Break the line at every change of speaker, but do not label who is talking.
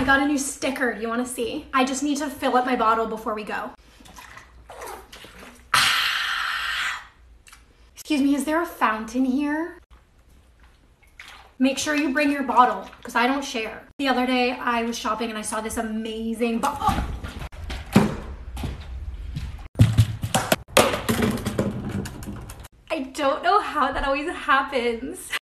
got a new sticker. You wanna see? I just need to fill up my bottle before we go. Excuse me, is there a fountain here? Make sure you bring your bottle, because I don't share. The other day, I was shopping and I saw this amazing bottle. I don't know how that always happens.